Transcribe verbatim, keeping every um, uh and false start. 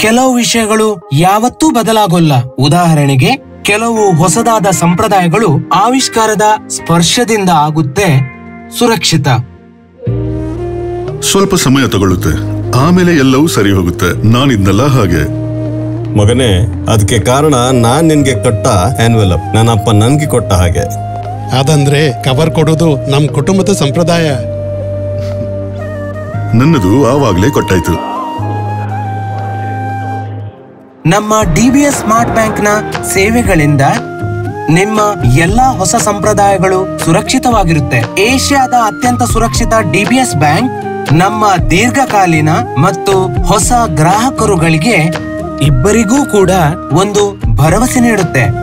ಕೆಲವು ವಿಷಯಗಳು ಯಾವತ್ತೂ ಬದಲಾಗೋಲ್ಲ. ಉದಾಹರಣೆಗೆ, ಕೆಲವು ಹೊಸದಾದ ಸಂಪ್ರದಾಯಗಳು ಆವಿಷ್ಕಾರದ ಸ್ಪರ್ಶದಿಂದ ಆಗುತ್ತೆ ಸುರಕ್ಷಿತ. ಸ್ವಲ್ಪ ಸಮಯ ತಗೊಳ್ಳುತ್ತೆ, ಆಮೇಲೆ ಎಲ್ಲವೂ ಸರಿ ಹೋಗುತ್ತೆ. ನಾನಿದ್ನಲ್ಲ ಹಾಗೆ. ಮಗನೇ, ಅದಕ್ಕೆ ಕಾರಣ ನಾನ್ ನಿನ್ಗೆ ಕೊಟ್ಟ ಎನ್ವೆಲಪ್, ನನ್ನಪ್ಪ ನನ್ಗೆ ಕೊಟ್ಟ ಹಾಗೆ. ಅದಂದ್ರೆ ಕವರ್ ಕೊಡೋದು ನಮ್ ಕುಟುಂಬದ ಸಂಪ್ರದಾಯ. ನನ್ನದು ಆವಾಗ್ಲೇ ಕೊಟ್ಟಾಯ್ತು. ನಮ್ಮ ಡಿಬಿಎಸ್ ಸ್ಮಾರ್ಟ್ ಬ್ಯಾಂಕ್ ನ ಸೇವೆಗಳಿಂದ ನಿಮ್ಮ ಎಲ್ಲಾ ಹೊಸ ಸಂಪ್ರದಾಯಗಳು ಸುರಕ್ಷಿತವಾಗಿರುತ್ತೆ. ಏಷ್ಯಾದ ಅತ್ಯಂತ ಸುರಕ್ಷಿತ ಡಿಬಿಎಸ್ ಬ್ಯಾಂಕ್ ನಮ್ಮ ದೀರ್ಘಕಾಲೀನ ಮತ್ತು ಹೊಸ ಗ್ರಾಹಕರುಗಳಿಗೆ ಇಬ್ಬರಿಗೂ ಕೂಡ ಒಂದು ಭರವಸೆ ನೀಡುತ್ತೆ.